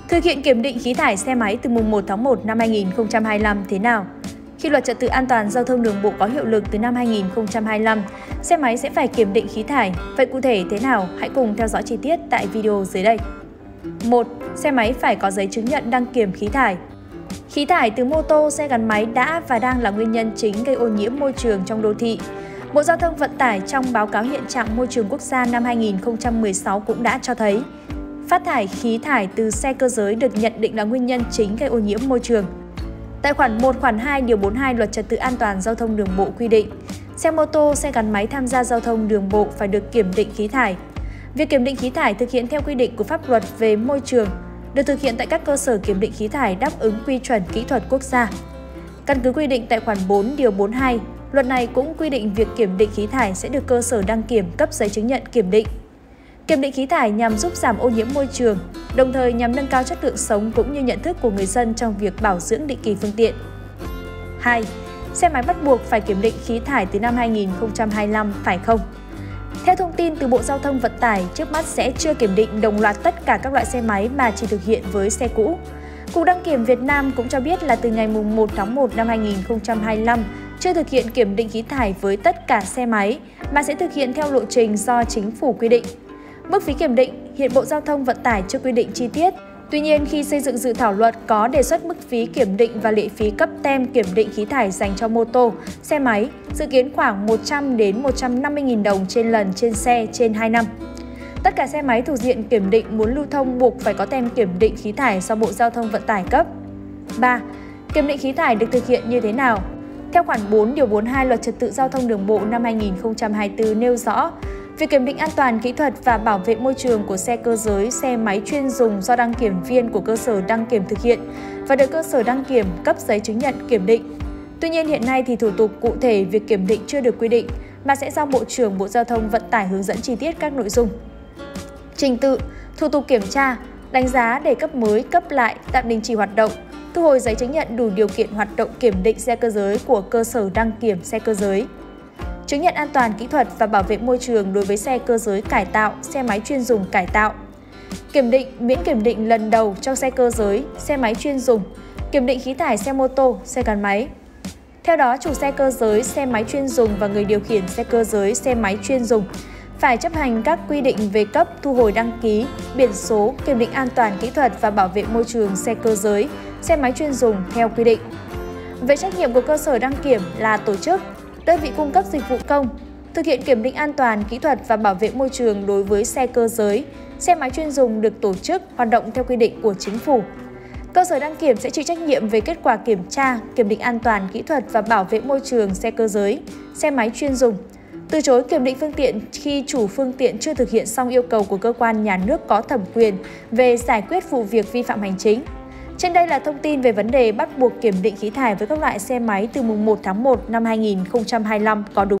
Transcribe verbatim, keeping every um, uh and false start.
Thực hiện kiểm định khí thải xe máy từ mùng một tháng một năm hai nghìn không trăm hai mươi lăm thế nào? Khi luật trật tự an toàn giao thông đường bộ có hiệu lực từ năm hai nghìn không trăm hai mươi lăm, xe máy sẽ phải kiểm định khí thải. Vậy cụ thể thế nào? Hãy cùng theo dõi chi tiết tại video dưới đây. một. Xe máy phải có giấy chứng nhận đăng kiểm khí thải. Khí thải từ mô tô, xe gắn máy đã và đang là nguyên nhân chính gây ô nhiễm môi trường trong đô thị. Bộ Giao thông Vận tải trong báo cáo hiện trạng môi trường quốc gia năm hai nghìn không trăm mười sáu cũng đã cho thấy phát thải khí thải từ xe cơ giới được nhận định là nguyên nhân chính gây ô nhiễm môi trường. Tại khoản một, khoản hai, điều bốn mươi hai Luật Trật tự an toàn giao thông đường bộ quy định, xe mô tô, xe gắn máy tham gia giao thông đường bộ phải được kiểm định khí thải. Việc kiểm định khí thải thực hiện theo quy định của pháp luật về môi trường, được thực hiện tại các cơ sở kiểm định khí thải đáp ứng quy chuẩn kỹ thuật quốc gia. Căn cứ quy định tại khoản bốn, điều bốn mươi hai, luật này cũng quy định việc kiểm định khí thải sẽ được cơ sở đăng kiểm cấp giấy chứng nhận kiểm định. Kiểm định khí thải nhằm giúp giảm ô nhiễm môi trường, đồng thời nhằm nâng cao chất lượng sống cũng như nhận thức của người dân trong việc bảo dưỡng định kỳ phương tiện. hai. Xe máy bắt buộc phải kiểm định khí thải từ năm hai nghìn không trăm hai mươi lăm, phải không? Theo thông tin từ Bộ Giao thông Vận tải, trước mắt sẽ chưa kiểm định đồng loạt tất cả các loại xe máy mà chỉ thực hiện với xe cũ. Cục Đăng kiểm Việt Nam cũng cho biết là từ ngày mùng một tháng một năm hai nghìn không trăm hai mươi lăm, chưa thực hiện kiểm định khí thải với tất cả xe máy, mà sẽ thực hiện theo lộ trình do Chính phủ quy định. Mức phí kiểm định, hiện Bộ Giao thông Vận tải chưa quy định chi tiết. Tuy nhiên, khi xây dựng dự thảo luật có đề xuất mức phí kiểm định và lệ phí cấp tem kiểm định khí thải dành cho mô tô, xe máy, dự kiến khoảng một trăm đến một trăm năm mươi nghìn đồng trên lần trên xe trên hai năm. Tất cả xe máy thuộc diện kiểm định muốn lưu thông buộc phải có tem kiểm định khí thải do Bộ Giao thông Vận tải cấp. ba. Kiểm định khí thải được thực hiện như thế nào? Theo khoản bốn, điều bốn mươi hai Luật Trật tự giao thông đường bộ năm hai nghìn không trăm hai mươi tư nêu rõ, việc kiểm định an toàn kỹ thuật và bảo vệ môi trường của xe cơ giới, xe máy chuyên dùng do đăng kiểm viên của cơ sở đăng kiểm thực hiện và được cơ sở đăng kiểm cấp giấy chứng nhận kiểm định. Tuy nhiên hiện nay thì thủ tục cụ thể việc kiểm định chưa được quy định mà sẽ do Bộ trưởng Bộ Giao thông Vận tải hướng dẫn chi tiết các nội dung. Trình tự, thủ tục kiểm tra, đánh giá để cấp mới, cấp lại, tạm đình chỉ hoạt động, thu hồi giấy chứng nhận đủ điều kiện hoạt động kiểm định xe cơ giới của cơ sở đăng kiểm xe cơ giới. Chứng nhận an toàn kỹ thuật và bảo vệ môi trường đối với xe cơ giới cải tạo, xe máy chuyên dùng cải tạo. Kiểm định, miễn kiểm định lần đầu cho xe cơ giới, xe máy chuyên dùng, kiểm định khí thải xe mô tô, xe gắn máy. Theo đó, chủ xe cơ giới, xe máy chuyên dùng và người điều khiển xe cơ giới, xe máy chuyên dùng phải chấp hành các quy định về cấp, thu hồi đăng ký, biển số, kiểm định an toàn kỹ thuật và bảo vệ môi trường xe cơ giới, xe máy chuyên dùng theo quy định. Về trách nhiệm của cơ sở đăng kiểm là tổ chức, đơn vị cung cấp dịch vụ công, thực hiện kiểm định an toàn kỹ thuật và bảo vệ môi trường đối với xe cơ giới, xe máy chuyên dùng được tổ chức hoạt động theo quy định của Chính phủ. Cơ sở đăng kiểm sẽ chịu trách nhiệm về kết quả kiểm tra, kiểm định an toàn kỹ thuật và bảo vệ môi trường xe cơ giới, xe máy chuyên dùng. Từ chối kiểm định phương tiện khi chủ phương tiện chưa thực hiện xong yêu cầu của cơ quan nhà nước có thẩm quyền về giải quyết vụ việc vi phạm hành chính. Trên đây là thông tin về vấn đề bắt buộc kiểm định khí thải với các loại xe máy từ mùng một tháng một năm hai nghìn không trăm hai mươi lăm có đúng